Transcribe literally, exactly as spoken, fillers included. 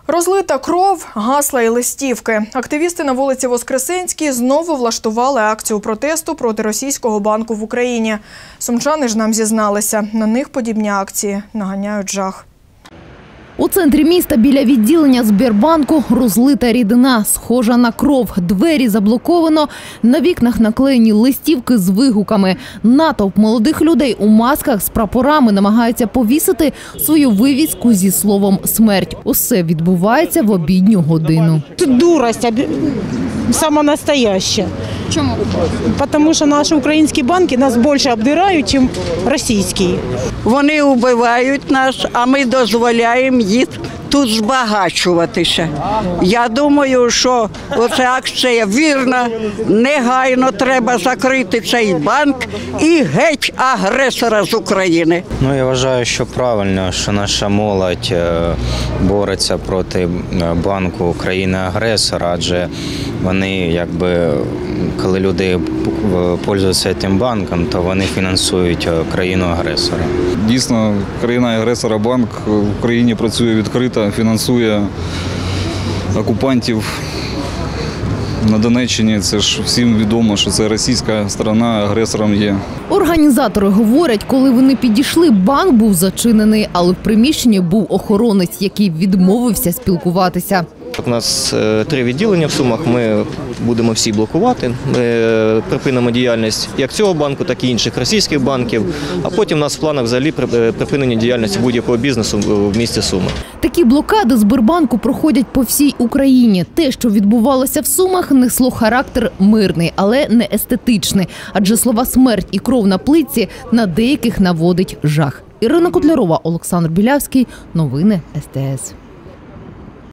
Розлита кров, гасла і листівки. Активісти на вулиці Воскресенській знову влаштували акцію протесту проти російського банку в Україні. Сумчани ж нам зізналися, на них подібні акції наганяють жах. У центрі міста біля відділення Сбербанку розлита рідина, схожа на кров. Двері заблоковано, на вікнах наклеєні листівки з вигуками. Натовп молодих людей у масках з прапорами намагаються повісити свою вивіску зі словом «смерть». Усе відбувається в обідню годину. Тут дурость сама настояща. Чому? Тому що наші українські банки нас більше обдирають, ніж російські. Вони вбивають нас, а ми дозволяємо їх тут збагачуватися. Я думаю, що оця акція вірна, негайно треба закрити цей банк і геть агресора з України. Ну, я вважаю, що правильно, що наша молодь бореться проти банку країни-агресора, адже вони, якби, коли люди пользуються цим банком, то вони фінансують країну-агресора. Дійсно, країна-агресора банк в Україні працює відкрито, фінансує окупантів. На Донеччині це ж всім відомо, що це російська сторона агресором є. Організатори говорять, коли вони підійшли, банк був зачинений, але в приміщенні був охоронець, який відмовився спілкуватися. У нас три відділення в Сумах, ми будемо всі блокувати, ми припинимо діяльність як цього банку, так і інших російських банків, а потім у нас в планах взагалі припинення діяльності будь-якого бізнесу в місті Суми. Такі блокади Сбербанку проходять по всій Україні. Те, що відбувалося в Сумах, несло характер мирний, але не естетичний, адже слова «смерть» і «кров на плитці» на деяких наводить жах. Ірина Котлярова, Олександр Білявський. Новини ес те ес.